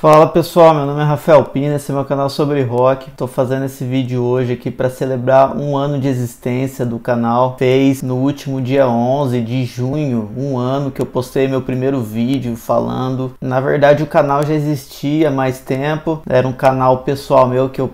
Fala pessoal, meu nome é Rafael Pina, esse é meu canal sobre rock. Estou fazendo esse vídeo hoje aqui para celebrar um ano de existência do canal. Fez no último dia 11 de junho, um ano que eu postei meu primeiro vídeo falando. Na verdade o canal já existia há mais tempo, era um canal pessoal meu que eu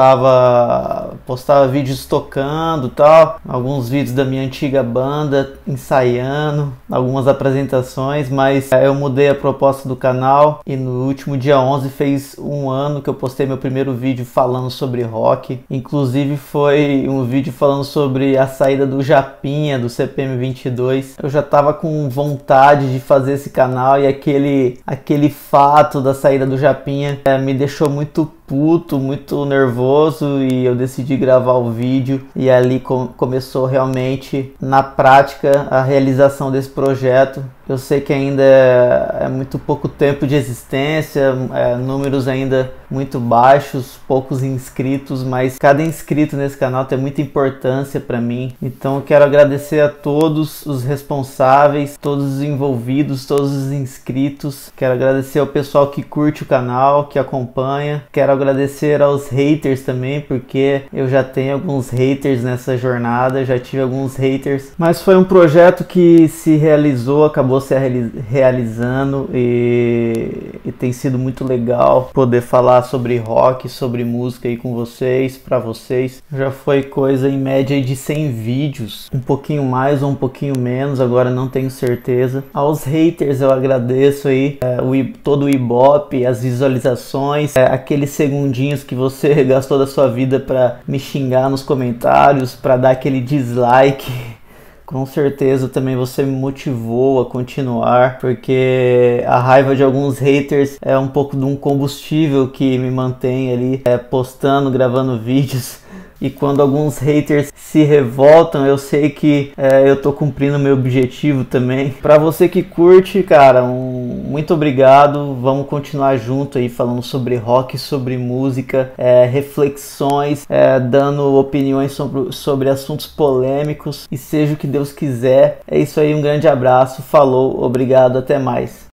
postava vídeos tocando e tal, alguns vídeos da minha antiga banda, ensaiando, algumas apresentações, mas eu mudei a proposta do canal e no último dia 11 fez um ano que eu postei meu primeiro vídeo falando sobre rock. Inclusive foi um vídeo falando sobre a saída do Japinha, do CPM 22. Eu já tava com vontade de fazer esse canal e aquele fato da saída do Japinha me deixou muito puto, muito nervoso, e eu decidi gravar o vídeo e ali começou realmente na prática a realização desse projeto. Eu sei que ainda é muito pouco tempo de existência, números ainda muito baixos, poucos inscritos, mas cada inscrito nesse canal tem muita importância para mim. Então eu quero agradecer a todos os responsáveis, todos os envolvidos, todos os inscritos. Quero agradecer ao pessoal que curte o canal, que acompanha. Quero agradecer aos haters também, porque eu já tenho alguns haters nessa jornada, já tive alguns haters, mas foi um projeto que se realizou, acabou se realizando e tem sido muito legal poder falar sobre rock, sobre música aí com vocês, pra vocês. Já foi coisa em média de 100 vídeos, um pouquinho mais ou um pouquinho menos, agora não tenho certeza. Aos haters eu agradeço aí todo o ibope, as visualizações, aqueles segundinhos que você gastou da sua vida pra me xingar nos comentários, pra dar aquele dislike. Com certeza também você me motivou a continuar, porque a raiva de alguns haters é um pouco de um combustível que me mantém ali postando, gravando vídeos. E quando alguns haters se revoltam, eu sei que eu tô cumprindo meu objetivo também. Pra você que curte, cara, muito obrigado. Vamos continuar junto aí falando sobre rock, sobre música, reflexões, dando opiniões sobre assuntos polêmicos. E seja o que Deus quiser. É isso aí, um grande abraço, falou, obrigado, até mais.